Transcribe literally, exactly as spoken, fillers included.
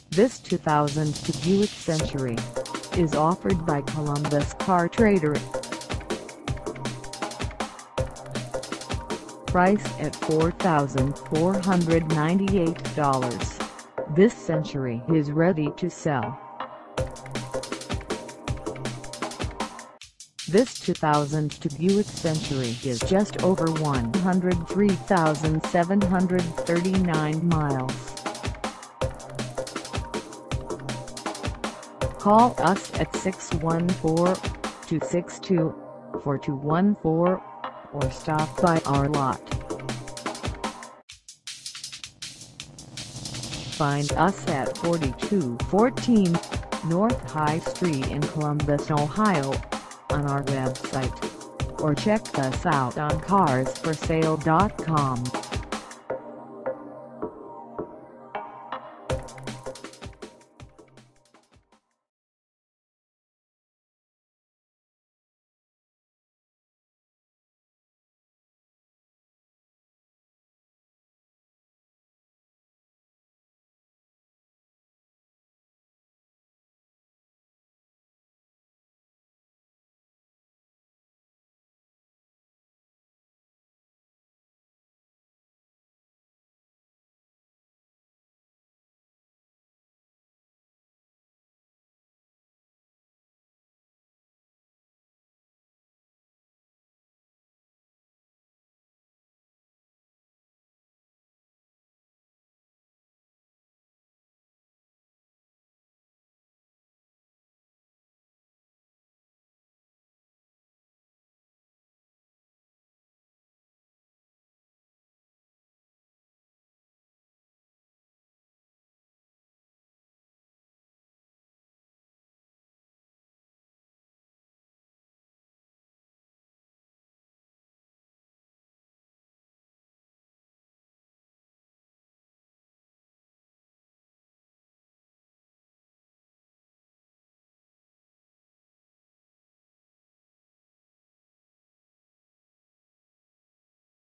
This two thousand two Buick Century is offered by Columbus Car Trader. Priced at four thousand four hundred ninety-eight dollars, this Century is ready to sell. This two thousand two Buick Century is just over one hundred three thousand seven hundred thirty-nine miles. Call us at six one four, two six two, four two one four or stop by our lot. Find us at forty-two fourteen North High Street in Columbus, Ohio, on our website, or check us out on cars for sale dot com.